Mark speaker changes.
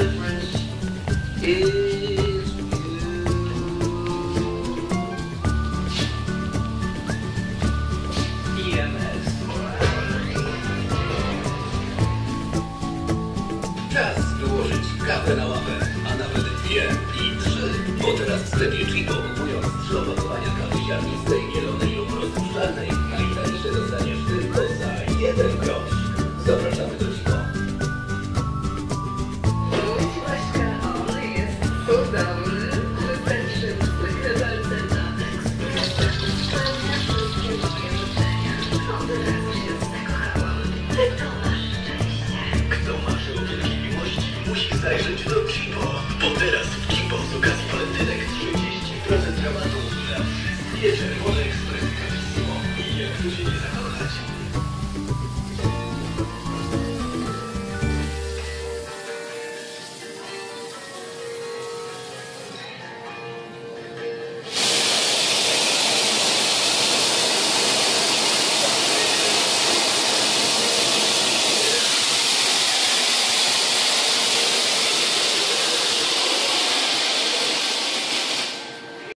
Speaker 1: difference is you. EMS.
Speaker 2: Czas wyłożyć kawę na ławę, a nawet 2 i 3. Bo teraz w sklepie Chico, kupując 3 opakowania kawy ziarnistej, mielonej lub rozpuszczalnej, najtańsze dostaniesz tylko za 1 grosz. Zapraszamy do Chico.
Speaker 3: On jest cudowny. Wystarczy zwykle walce na ekspres. Spełnia wszystkie moje życzenia. Od razu się zakochałam. To masz szczęście.
Speaker 2: Kto marzy o wielkiej miłości, musi zajrzeć do Chico. Bo teraz w Chico z okazji walentynek 30% rabatu na wszystkie czerwone